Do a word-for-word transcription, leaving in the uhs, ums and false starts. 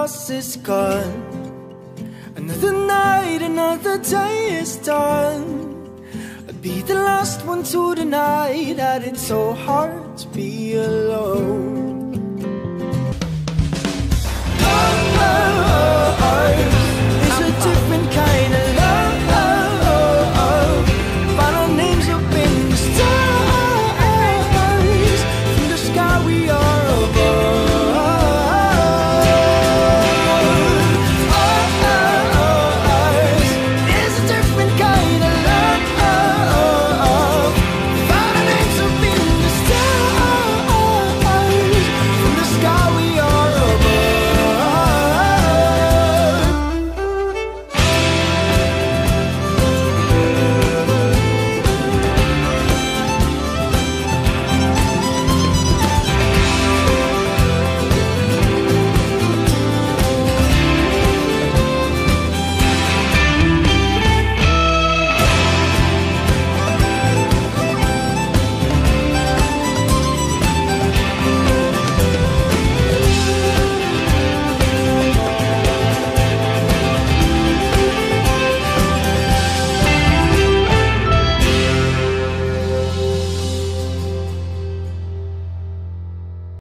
loss is gone. Another night, another day is done. I'd be the last one to deny that it's so hard to be alone.